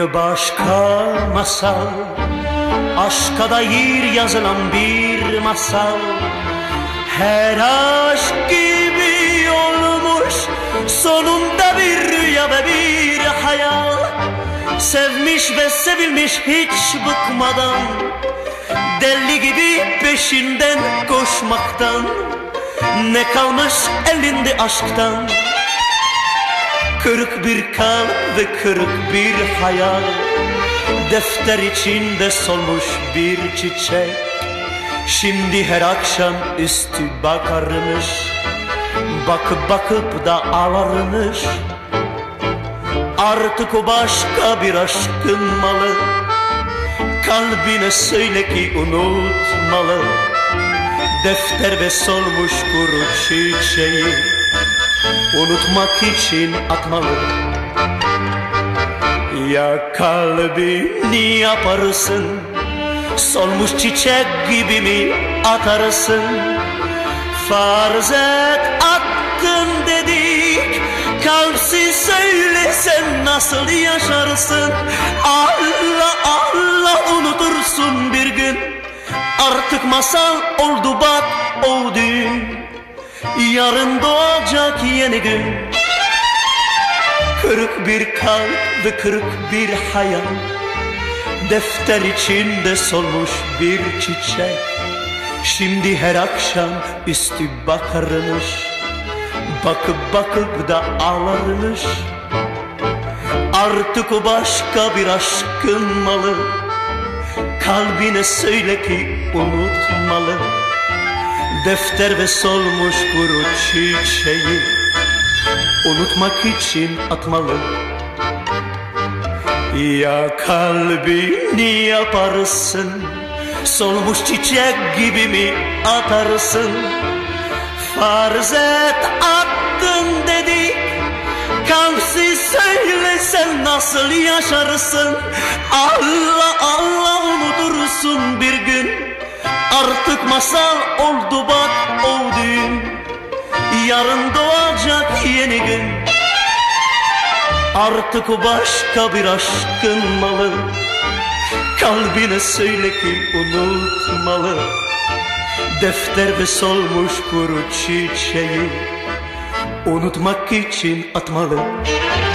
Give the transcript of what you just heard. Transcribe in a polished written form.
bir başka masal, aşka dair yazılan bir masal. Her aşk gibi olmuş, sonunda bir rüya ve bir hayal. Sevmiş ve sevilmiş hiç bıkmadan, deli gibi peşinden koşmaktan. Ne kalmış elinde aşktan? Kırık bir kalp ve kırık bir hayal. Defter içinde solmuş bir çiçek, şimdi her akşam üstü bakarmış, bakıp bakıp da ağlarmış. Artık o başka bir aşkın malı, kalbine söyle ki unutmalı. Defter ve solmuş kuru çiçeği unutmak için atmalı. Ya kalbini yaparsın, solmuş çiçek gibi mi atarsın? Farz et attın dedik, kalpsiz söyle sen nasıl yaşarsın? Allah Allah unutursun bir gün, artık masal oldu bak o dün. Yarın doğacak yeni gün. Kırık bir kalp ve kırık bir hayal, defter içinde solmuş bir çiçek, şimdi her akşam üstü bakarmış, bakıp bakıp da ağlarmış. Artık o başka bir aşkın malı, kalbine söyle ki unutmalı. Defter ve solmuş kuru çiçeği unutmak için atmalı. Ya kalbini yaparsın, solmuş çiçek gibi mi atarsın? Farz et attın dedik, kalpsiz söyle sen nasıl yaşarsın? Allah Allah unutursun bir gün, artık masal oldu bak o dün. Yarın doğacak yeni gün. Artık o başka bir aşkın malı, kalbine söyle ki unutmalı. Defter ve solmuş kuru çiçeği unutmak için atmalı.